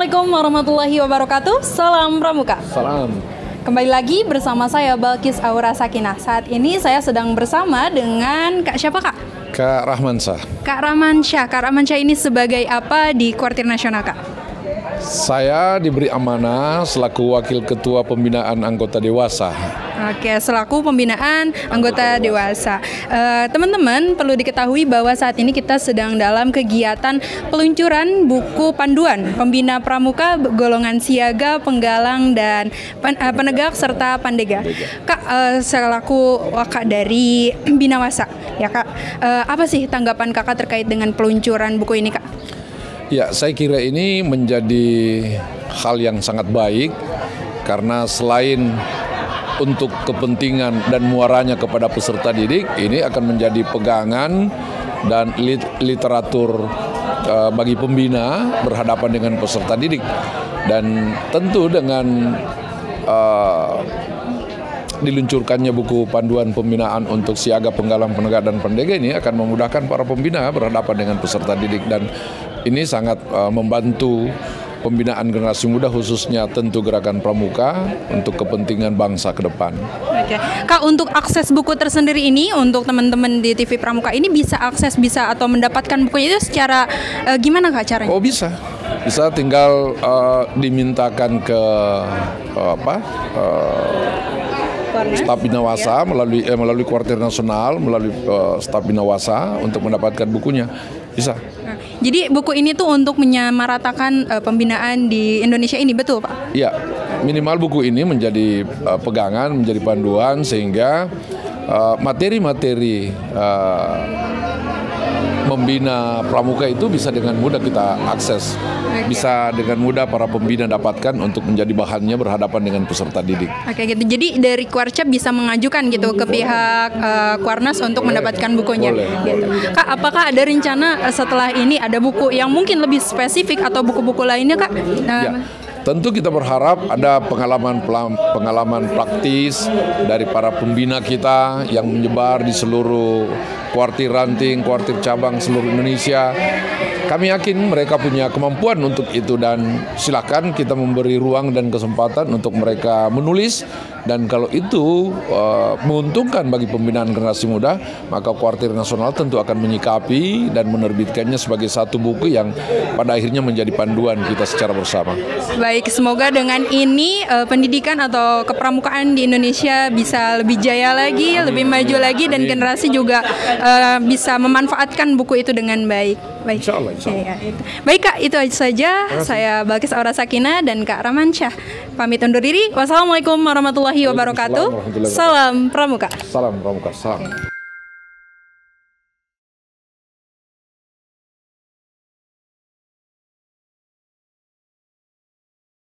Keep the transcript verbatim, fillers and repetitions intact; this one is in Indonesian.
Assalamualaikum warahmatullahi wabarakatuh. Salam Pramuka. Salam. Kembali lagi bersama saya Balkis Aura Sakinah. Saat ini saya sedang bersama dengan Kak siapa Kak? Kak Rahmansyah. Kak Rahmansyah. Kak Rahmansyah ini sebagai apa di Kuartir Nasional Kak? Saya diberi amanah selaku Wakil Ketua Pembinaan Anggota Dewasa. Oke, selaku pembinaan anggota dewasa. Uh, teman-teman perlu diketahui bahwa saat ini kita sedang dalam kegiatan peluncuran buku panduan pembina pramuka golongan siaga, penggalang dan pen, uh, penegak serta pandega. Kak, uh, selaku wakak dari Binawasa, ya Kak, uh, apa sih tanggapan Kakak terkait dengan peluncuran buku ini Kak? Ya, saya kira ini menjadi hal yang sangat baik karena selain untuk kepentingan dan muaranya kepada peserta didik, ini akan menjadi pegangan dan lit literatur uh, bagi pembina berhadapan dengan peserta didik. Dan tentu dengan uh, diluncurkannya buku panduan pembinaan untuk siaga, penggalang, penegak, dan pendega ini akan memudahkan para pembina berhadapan dengan peserta didik, dan ini sangat uh, membantu pembinaan generasi muda khususnya tentu gerakan pramuka untuk kepentingan bangsa ke depan. Oke, Kak, untuk akses buku tersendiri ini untuk teman-teman di T V Pramuka ini bisa akses bisa atau mendapatkan bukunya itu secara uh, gimana Kak caranya? Oh bisa, bisa tinggal uh, dimintakan ke uh, apa? Uh, Staf Binawasa melalui eh, melalui Kuartir Nasional, melalui uh, Staf Binawasa untuk mendapatkan bukunya. Bisa. Nah, jadi buku ini tuh untuk menyamaratakan uh, pembinaan di Indonesia ini, betul Pak? Iya, minimal buku ini menjadi uh, pegangan, menjadi panduan sehingga materi-materi uh, uh, membina pramuka itu bisa dengan mudah kita akses, okay. Bisa dengan mudah para pembina dapatkan untuk menjadi bahannya berhadapan dengan peserta didik. Oke, gitu. Jadi dari Kuarcap bisa mengajukan gitu ke pihak uh, Kuarnas untuk boleh. Mendapatkan bukunya. Boleh, gitu. Boleh. Kak, apakah ada rencana setelah ini ada buku yang mungkin lebih spesifik atau buku-buku lainnya Kak? Uh, ya. Tentu kita berharap ada pengalaman pengalaman praktis dari para pembina kita yang menyebar di seluruh kuartir ranting, kuartir cabang seluruh Indonesia. Kami yakin mereka punya kemampuan untuk itu dan silakan kita memberi ruang dan kesempatan untuk mereka menulis, dan kalau itu uh, menguntungkan bagi pembinaan generasi muda, maka Kuartir Nasional tentu akan menyikapi dan menerbitkannya sebagai satu buku yang pada akhirnya menjadi panduan kita secara bersama. Baik, semoga dengan ini uh, pendidikan atau kepramukaan di Indonesia bisa lebih jaya lagi, Amin. Lebih maju lagi, dan Amin. Generasi juga uh, bisa memanfaatkan buku itu dengan baik. Baik. Insya Allah, insya Allah. Ya, itu. Baik Kak, itu aja saja. Saya Balkis Aura Sakinah dan Kak Rahmansyah pamit undur diri. Wassalamualaikum warahmatullahi wabarakatuh. Salam Pramuka. Salam Pramuka. Salam.